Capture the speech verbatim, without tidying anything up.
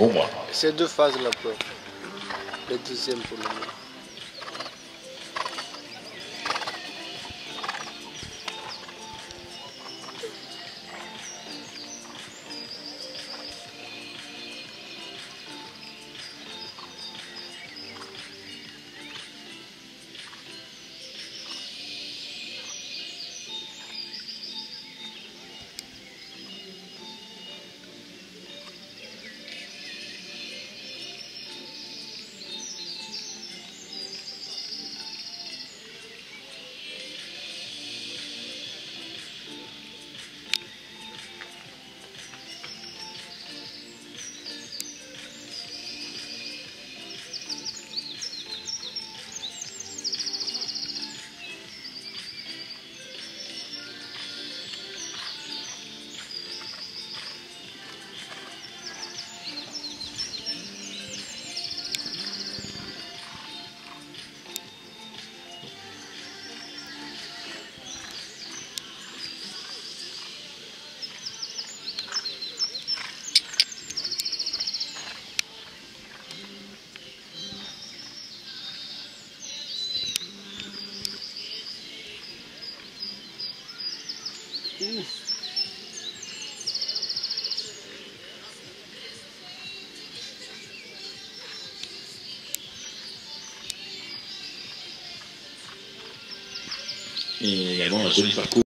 pour moi. C'est deux phases là pour le deuxième pour le moment. Et également un joli parcours.